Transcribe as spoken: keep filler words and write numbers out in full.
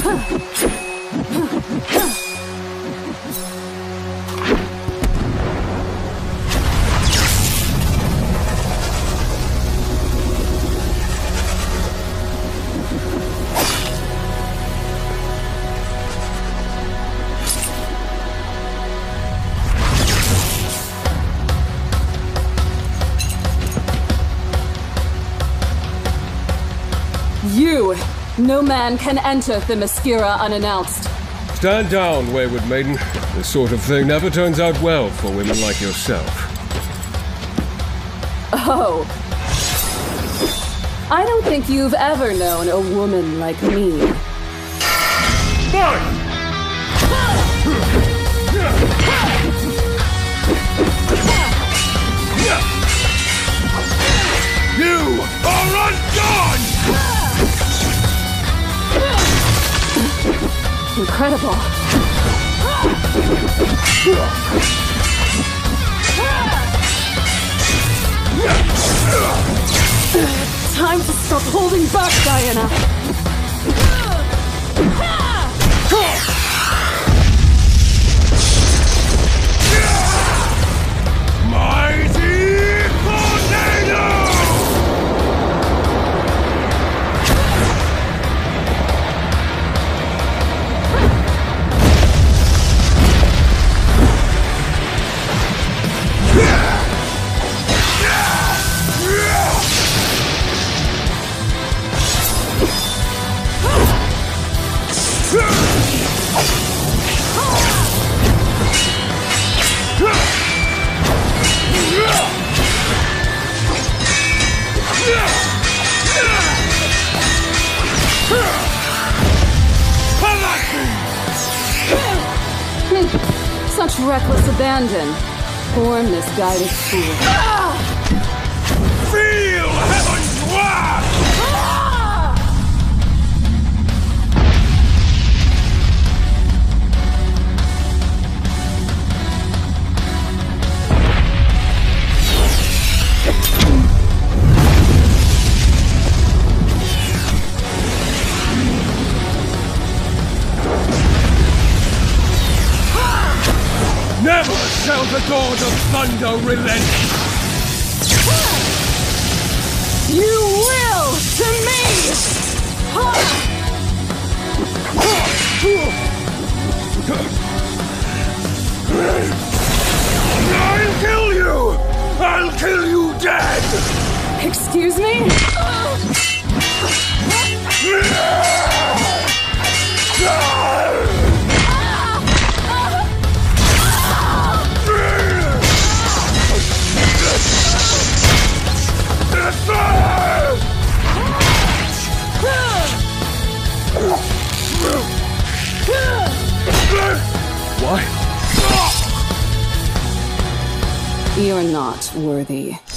You! No man can enter Themyscira unannounced. Stand down, wayward maiden. This sort of thing never turns out well for women like yourself. Oh. I don't think you've ever known a woman like me. Fine! You are undone! Incredible. Time to stop holding back, Diana. Mighty tornado! Such reckless abandon. Poor misguided fool. Feel heaven's wrath! Never shall the god of thunder relent! You will to me! I'll kill you! I'll kill you dead! Excuse me? Why? You're not worthy.